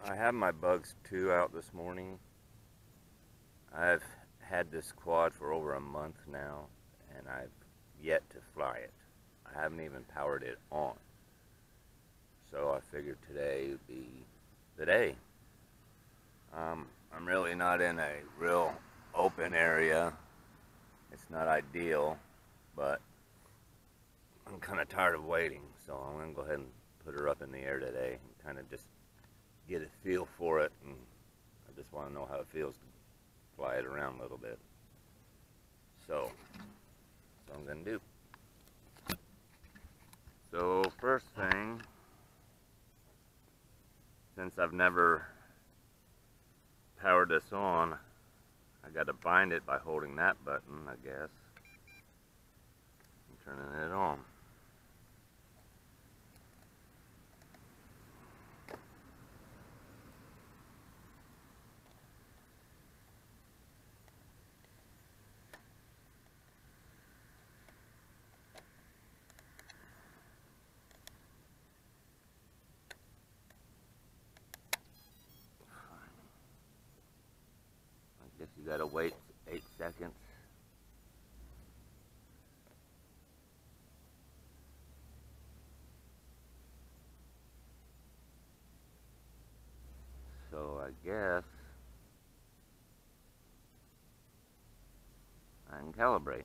I have my Bugs 2 out this morning. I've had this quad for over a month now, and I've yet to fly it. I haven't even powered it on. So I figured today would be the day. I'm really not in a real open area. It's not ideal, but I'm kind of tired of waiting, so I'm going to go ahead and put her up in the air today and kind of just get a feel for it, and I just want to know how it feels to fly it around a little bit. So that's what I'm going to do. So first thing, since I've never powered this on, I got to bind it by holding that button, I guess, and turning it on. I guess you gotta wait 8 seconds. So I guess I can calibrate.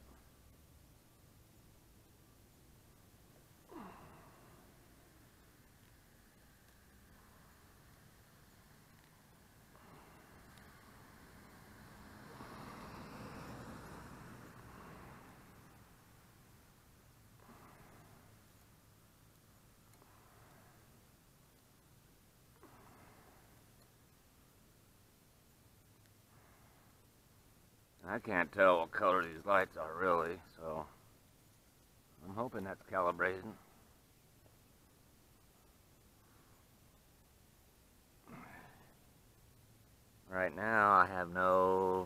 I can't tell what color these lights are really, so I'm hoping that's calibrated. Right now I have no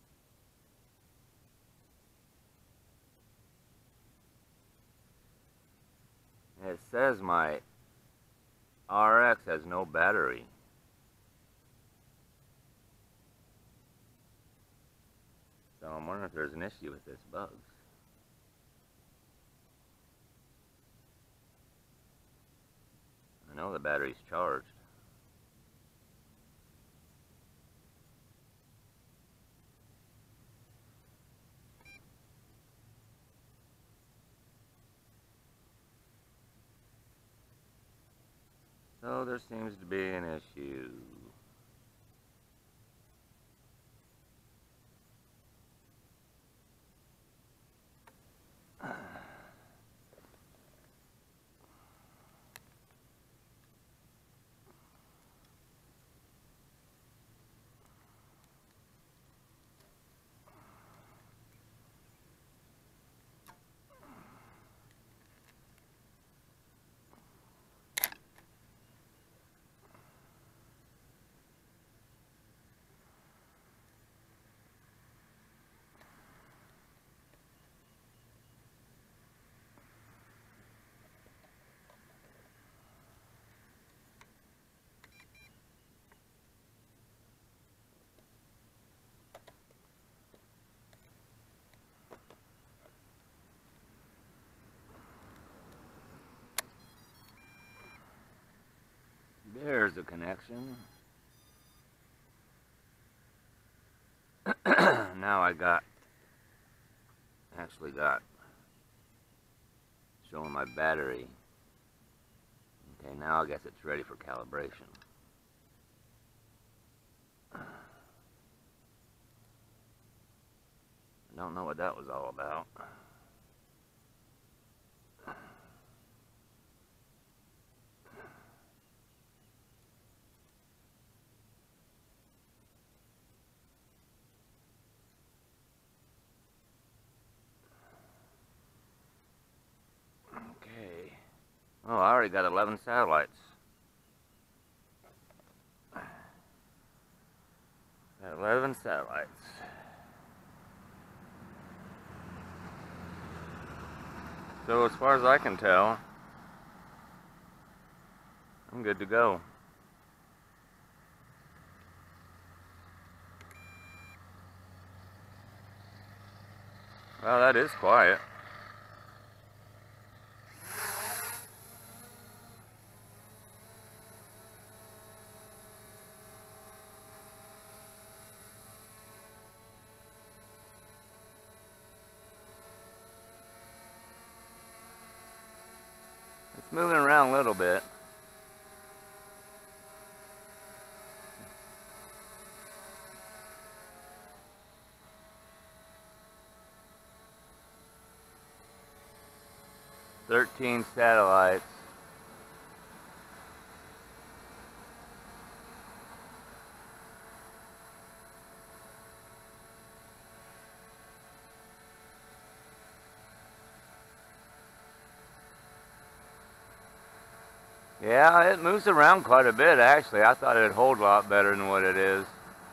it says my RX has no battery. So I'm wondering if there's an issue with this Bugs. I know the battery's charged. So there seems to be an issue. There's a connection. Now I actually got showing my battery. Okay, now I guess it's ready for calibration. I don't know what that was all about. Okay. Oh, I already got 11 satellites. Got 11 satellites. So as far as I can tell, I'm good to go. Well, that is quiet. It's moving around a little bit. "13 satellites. Yeah, it moves around quite a bit, actually. I thought it'd hold a lot better than what it is.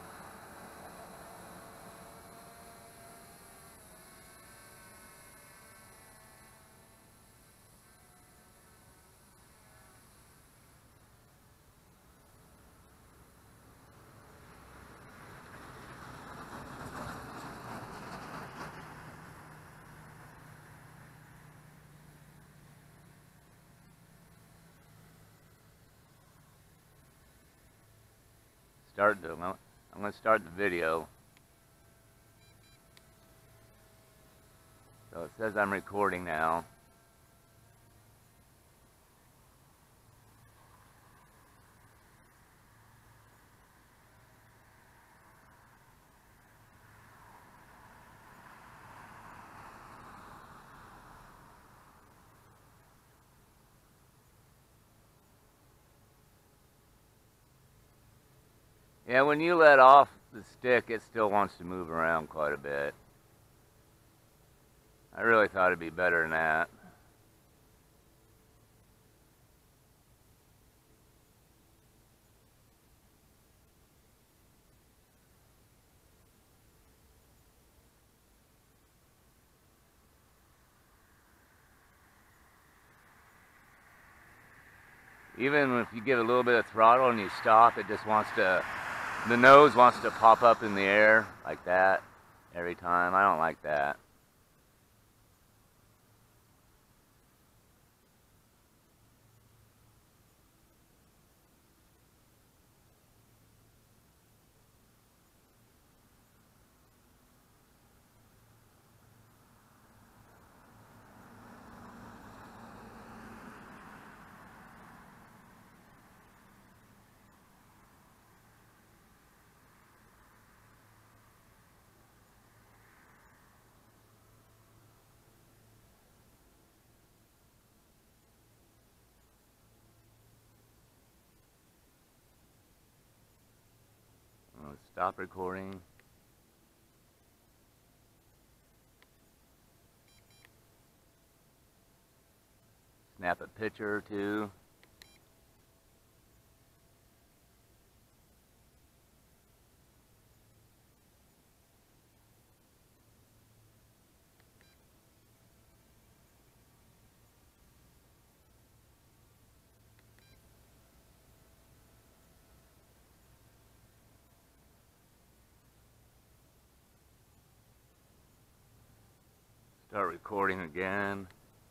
I'm going to start the video. So it says I'm recording now. Yeah, when you let off the stick, it still wants to move around quite a bit. I really thought it'd be better than that. Even if you give a little bit of throttle and you stop, it just wants to, the nose wants to pop up in the air like that every time. I don't like that. Stop recording. Snap a picture or two. Start recording again.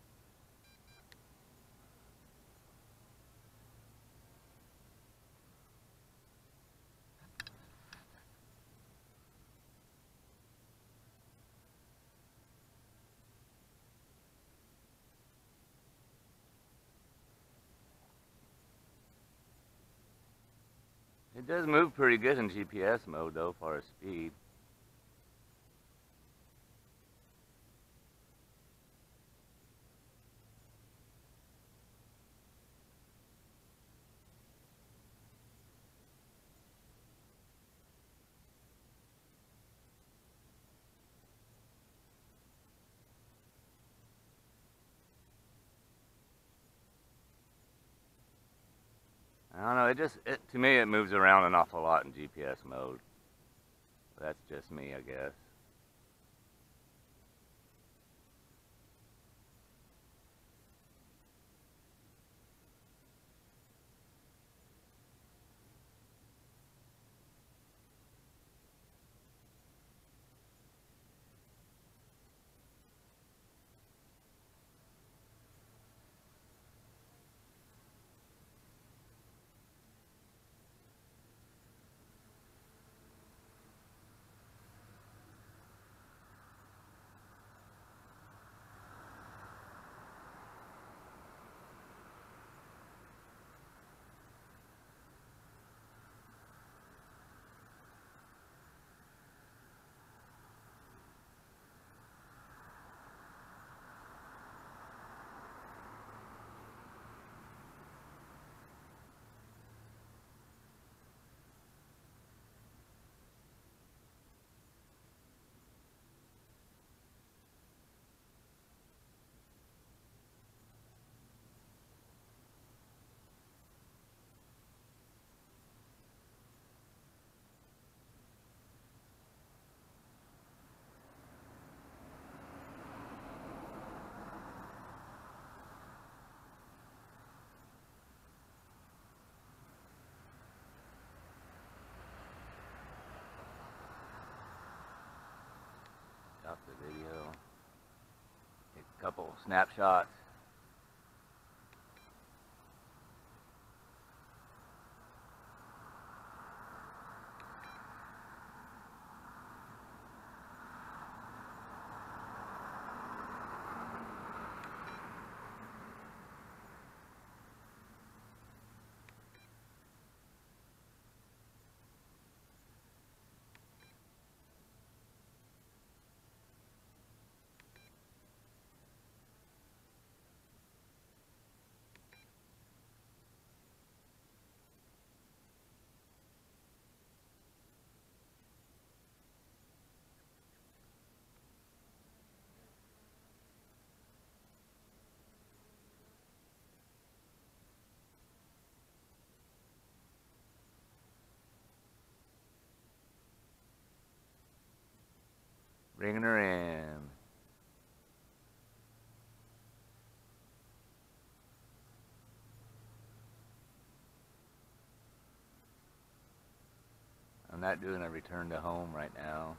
It does move pretty good in GPS mode though, as far as speed. I don't know, to me it moves around an awful lot in GPS mode. That's just me, I guess. stop the video. Take a couple snapshots. Bringing her in. I'm not doing a return to home right now.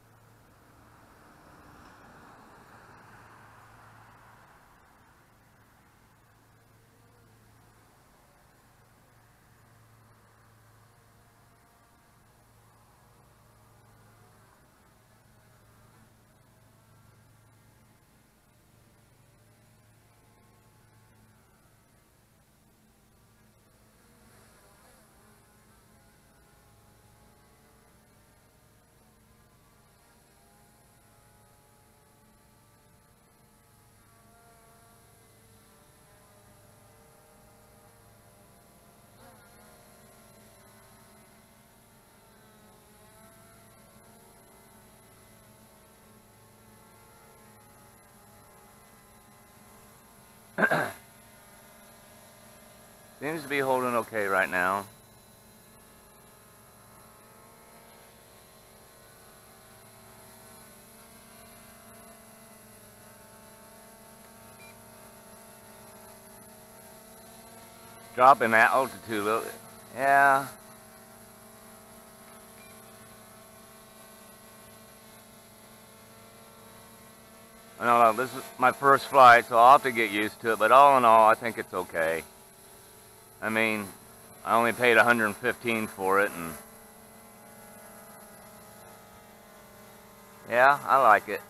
Seems to be holding okay right now. Dropping that altitude a little bit. Yeah. I don't know, this is my first flight, so I'll have to get used to it, but all in all, I think it's okay. I mean, I only paid $115 for it, and yeah, I like it.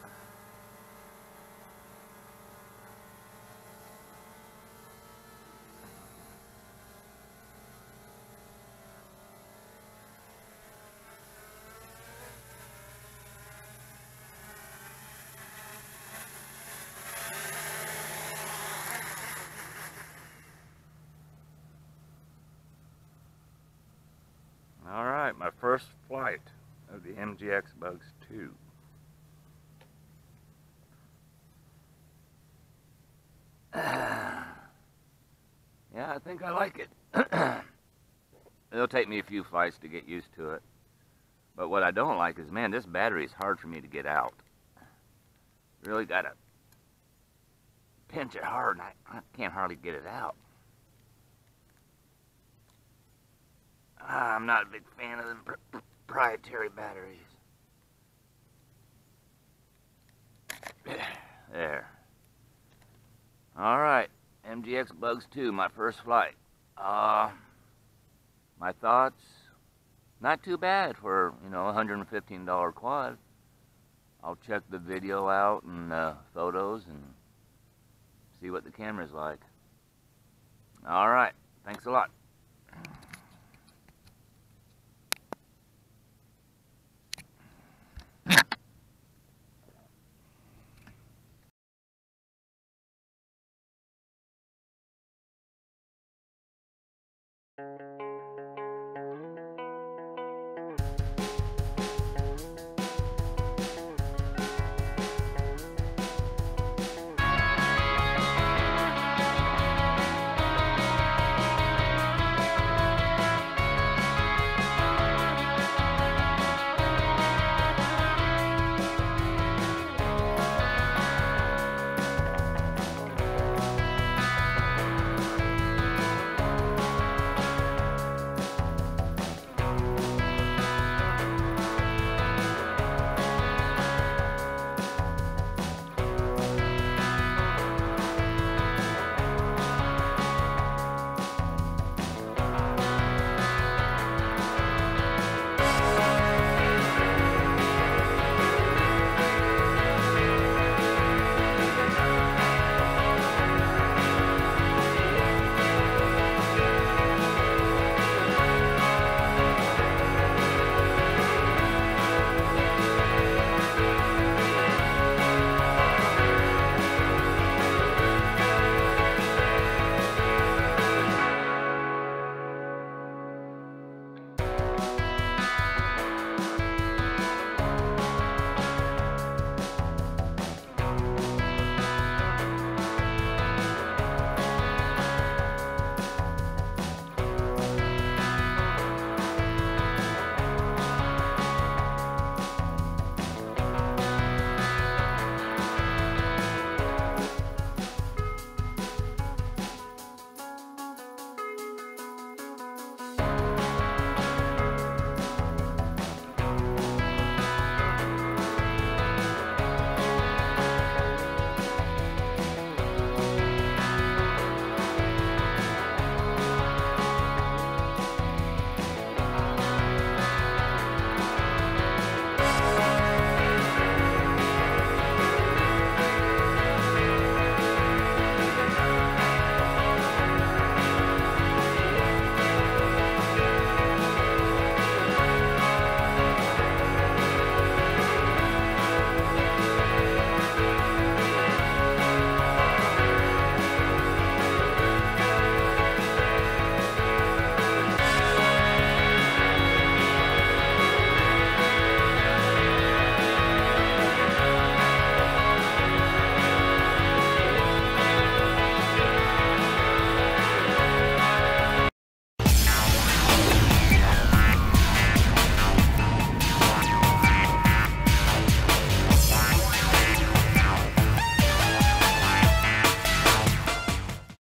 Alright, my first flight of the MJX BUGS 2. Yeah, I think I like it. It'll take me a few flights to get used to it. But what I don't like is, man, this battery is hard for me to get out. Really gotta pinch it hard, and I can't hardly get it out. I'm not a big fan of them proprietary batteries. There. Alright, MJX BUGS 2, my first flight. My thoughts, not too bad for, you know, $115 quad. I'll check the video out and photos and see what the camera's like. Alright, thanks a lot.